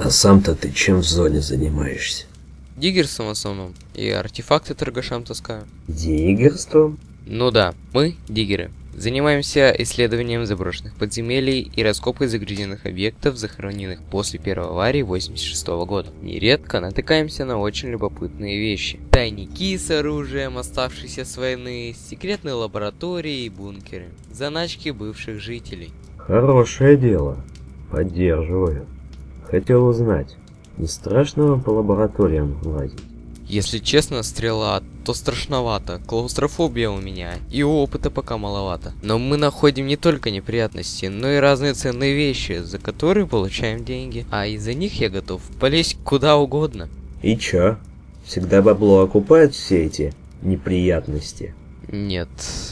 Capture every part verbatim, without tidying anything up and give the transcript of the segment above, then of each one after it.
А сам-то ты чем в зоне занимаешься? Диггерством в основном. И артефакты торгашам таскаю. Диггерством? Ну да, мы, диггеры, занимаемся исследованием заброшенных подземелий и раскопкой загрязненных объектов, захороненных после первой аварии восемьдесят шестого года. Нередко натыкаемся на очень любопытные вещи. Тайники с оружием, оставшиеся с войны, секретные лаборатории и бункеры, заначки бывших жителей. Хорошее дело. Поддерживаю. Хотел узнать, не страшно вам по лабораториям лазить? Если честно, стрела, то страшновато, клаустрофобия у меня, и опыта пока маловато. Но мы находим не только неприятности, но и разные ценные вещи, за которые получаем деньги. А из-за них я готов полезть куда угодно. И чё? Всегда бабло окупает все эти неприятности? Нет,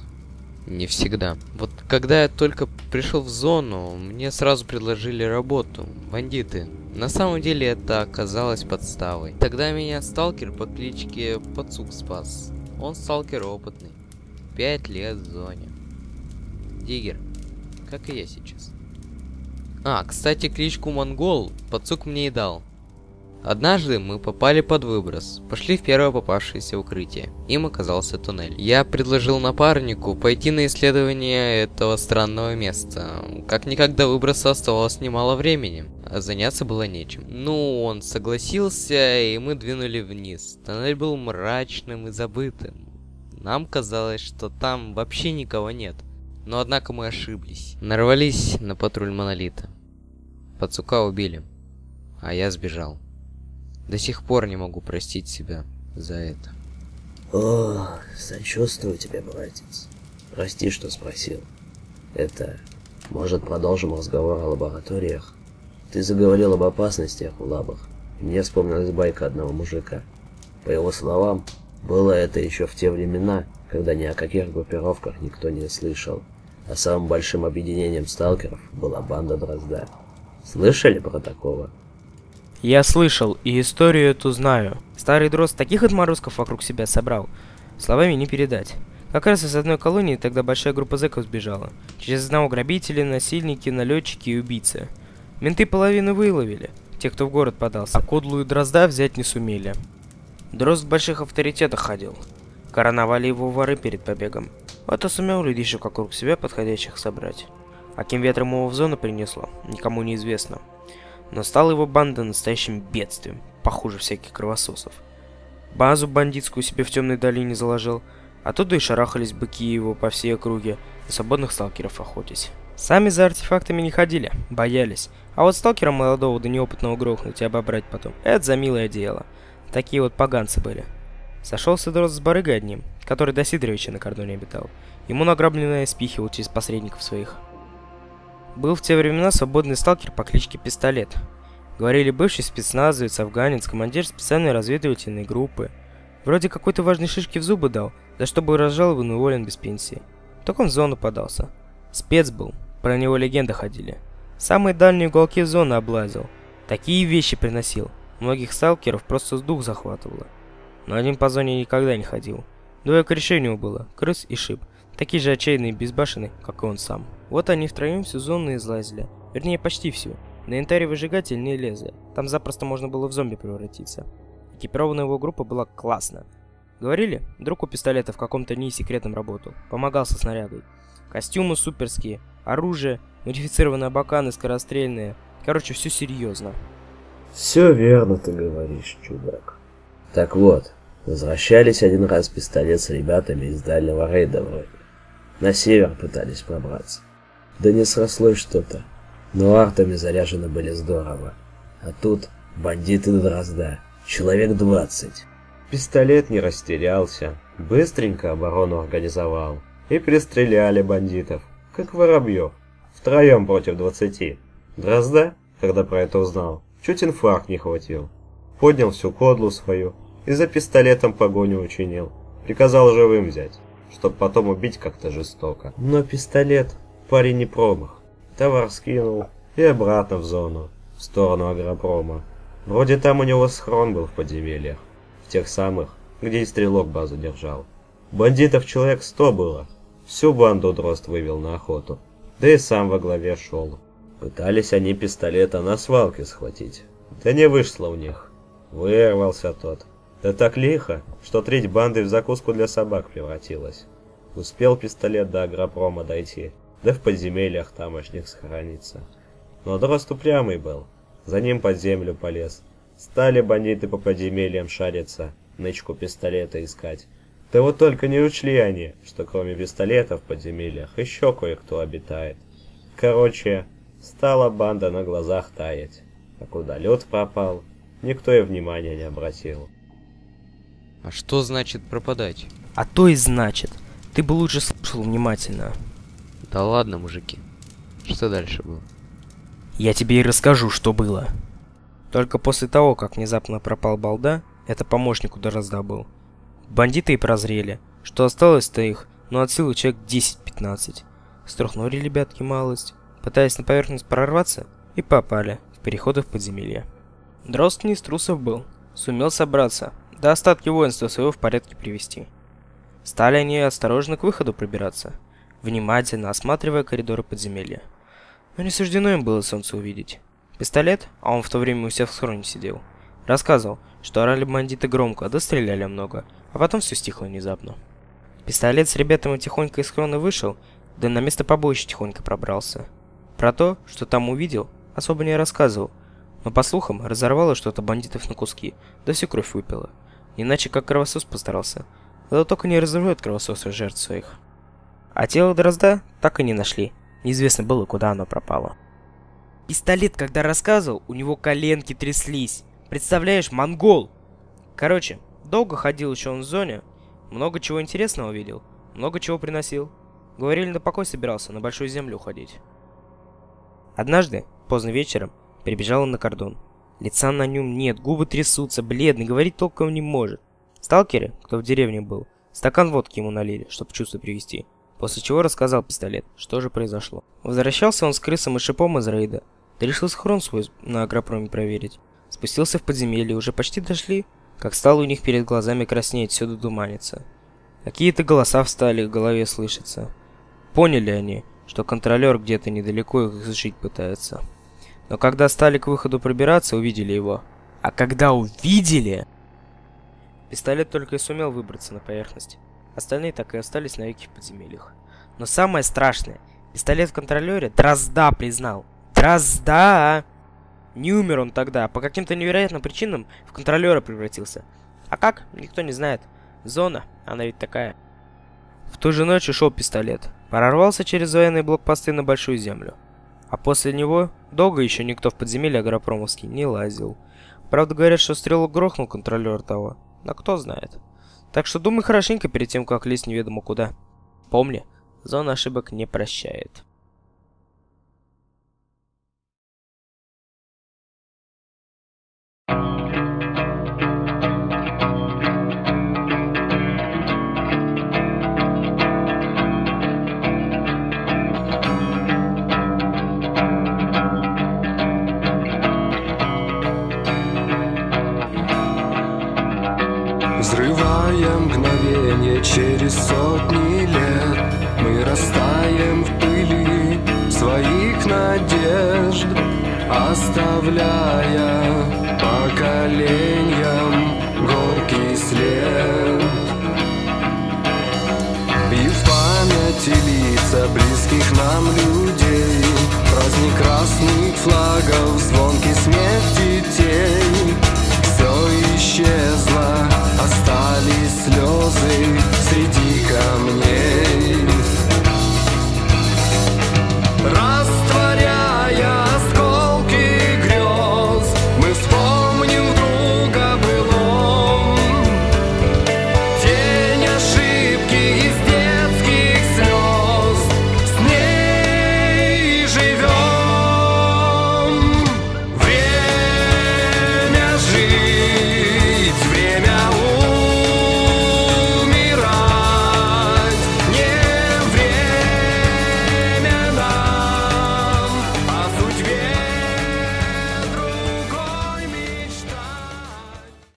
не всегда. Вот когда я только пришел в зону, мне сразу предложили работу, бандиты. На самом деле это оказалось подставой. Тогда меня сталкер по кличке Пацук спас. Он сталкер опытный. Пять лет в зоне. Диггер. Как и я сейчас. А, кстати, кличку Монгол Пацук мне и дал. Однажды мы попали под выброс. Пошли в первое попавшееся укрытие. Им оказался туннель. Я предложил напарнику пойти на исследование этого странного места. Как-никак до выброса оставалось немало времени, а заняться было нечем. Ну, он согласился, и мы двинули вниз. Туннель был мрачным и забытым. Нам казалось, что там вообще никого нет. Но однако мы ошиблись. Нарвались на патруль Монолита. Пацука убили, а я сбежал. До сих пор не могу простить себя за это. О, сочувствую тебе, братец. Прости, что спросил. Это... Может, продолжим разговор о лабораториях? Ты заговорил об опасностях в лабах. Мне вспомнилась байка одного мужика. По его словам, было это еще в те времена, когда ни о каких группировках никто не слышал. А самым большим объединением сталкеров была банда Дрозда. Слышали про такого? Я слышал, и историю эту знаю. Старый Дрозд таких отморозков вокруг себя собрал. Словами не передать. Как раз из одной колонии тогда большая группа зэков сбежала. Через одного грабители, насильники, налетчики и убийцы. Менты половину выловили, те, кто в город подался, а Кодлу и Дрозда взять не сумели. Дрозд в больших авторитетах ходил. Короновали его воры перед побегом. Вот и сумел людишек вокруг себя подходящих собрать. А кем ветром его в зону принесло, никому не известно. Но стала его банда настоящим бедствием, похуже всяких кровососов. Базу бандитскую себе в темной долине заложил, оттуда и шарахались быки его по всей округе, и свободных сталкеров охотясь. Сами за артефактами не ходили, боялись, а вот сталкера молодого да неопытного грохнуть и обобрать потом, это за милое дело. Такие вот поганцы были. Сошелся Дрозд с барыгой одним, который до Сидоровича на кордоне обитал. Ему награбленное спихивал через посредников своих. Был в те времена свободный сталкер по кличке Пистолет. Говорили, бывший спецназовец, афганец, командир специальной разведывательной группы. Вроде какой-то важной шишки в зубы дал, за что был разжалован и уволен без пенсии. Так он в зону подался. Спец был, про него легенды ходили. Самые дальние уголки зоны облазил. Такие вещи приносил. Многих сталкеров просто с дух захватывало. Но один по зоне никогда не ходил. Двое корешей у него было, крыс и шип. Такие же отчаянные и безбашенные, как и он сам. Вот они втроем всю зону излазили. Вернее, почти всю. На янтаре выжигатель не лезли. Там запросто можно было в зомби превратиться. Экипированная его группа была классно. Говорили, друг у Пистолета в каком-то НИИ секретном работал. Помогал со снарягой. Костюмы суперские, оружие, модифицированные баканы скорострельные. Короче, все серьезно. Все верно ты говоришь, чудак. Так вот, возвращались один раз Пистолет с ребятами из дальнего рейда вроде. На север пытались пробраться. Да не срослось что-то. Но артами заряжены были здорово. А тут бандиты Дрозда. Человек двадцать. Пистолет не растерялся. Быстренько оборону организовал. И пристреляли бандитов. Как воробьев. Втроем против двадцати. Дрозда, когда про это узнал, чуть инфаркт не хватил. Поднял всю кодлу свою и за Пистолетом погоню учинил. Приказал живым взять, чтоб потом убить как-то жестоко. Но Пистолет парень не промах. Товар скинул и обратно в зону, в сторону агропрома. Вроде там у него схрон был в подземельях, в тех самых, где и стрелок базу держал. Бандитов человек сто было. Всю банду Дрозд вывел на охоту, да и сам во главе шел. Пытались они Пистолета на свалке схватить. Да не вышло у них. Вырвался тот. Да так лихо, что треть банды в закуску для собак превратилась. Успел пистолет до агропрома дойти, да в подземельях тамошних схорониться. Но дрозд упрямый был, за ним под землю полез. Стали бандиты по подземельям шариться, нычку пистолета искать. Да вот только не учли они, что кроме пистолета в подземельях еще кое-кто обитает. Короче, стала банда на глазах таять. А куда лед пропал, никто и внимания не обратил. А что значит пропадать? А то и значит. Ты бы лучше слушал внимательно. Да ладно, мужики. Что дальше было? Я тебе и расскажу, что было. Только после того, как внезапно пропал Балда, это помощник у Дрозда был, бандиты и прозрели, что осталось-то их, ну от силы человек десять-пятнадцать. Струхнули ребятки малость, пытаясь на поверхность прорваться, и попали в переходы в подземелье. Дрозд не из трусов был, сумел собраться, да остатки воинства своего в порядке привести. Стали они осторожно к выходу пробираться, внимательно осматривая коридоры подземелья. Но не суждено им было солнце увидеть. Пистолет, а он в то время у себя в схроне сидел, рассказывал, что орали бандиты громко, да стреляли много, а потом все стихло внезапно. Пистолет с ребятами тихонько из схрона вышел, да на место побоища тихонько пробрался. Про то, что там увидел, особо не рассказывал, но по слухам разорвало что-то бандитов на куски, да всю кровь выпило. Иначе как кровосос постарался, да только не разорвет кровососа жертв своих. А тело Дрозда так и не нашли, неизвестно было, куда оно пропало. Пистолет, когда рассказывал, у него коленки тряслись. Представляешь, монгол! Короче, долго ходил еще он в зоне, много чего интересного видел, много чего приносил. Говорили, на покой собирался, на большую землю уходить. Однажды, поздно вечером, прибежал он на кордон. Лица на нем нет, губы трясутся, бледный, говорить толком не может. Сталкеры, кто в деревне был, стакан водки ему налили, чтобы в чувство привести. После чего рассказал пистолет, что же произошло. Возвращался он с крысом и шипом из рейда, да решил схрон свой на агропроме проверить. Спустился в подземелье, уже почти дошли, как стало у них перед глазами краснеть, всюду туманится. Какие-то голоса встали, в голове слышатся. Поняли они, что контролер где-то недалеко их сжить пытается. Но когда стали к выходу пробираться, увидели его. А когда увидели... Пистолет только и сумел выбраться на поверхность. Остальные так и остались навеки в подземельях. Но самое страшное, пистолет в контролере Дрозда признал. Дрозда! Не умер он тогда, по каким-то невероятным причинам в контролера превратился. А как? Никто не знает. Зона, она ведь такая. В ту же ночь ушел пистолет. Прорвался через военные блокпосты на Большую Землю. А после него долго еще никто в подземелье агропромовский не лазил. Правда, говорят, что стрелок грохнул контролер того. Но кто знает. Так что думай хорошенько перед тем, как лезть неведомо куда. Помни, зона ошибок не прощает. Взрывая мгновение через сотни лет, мы растаем в пыли своих надежд, оставляя поколениям горький след. И в памяти лица близких нам людей, праздник красных флагов, звонкий смех детей. Все исчезло, остались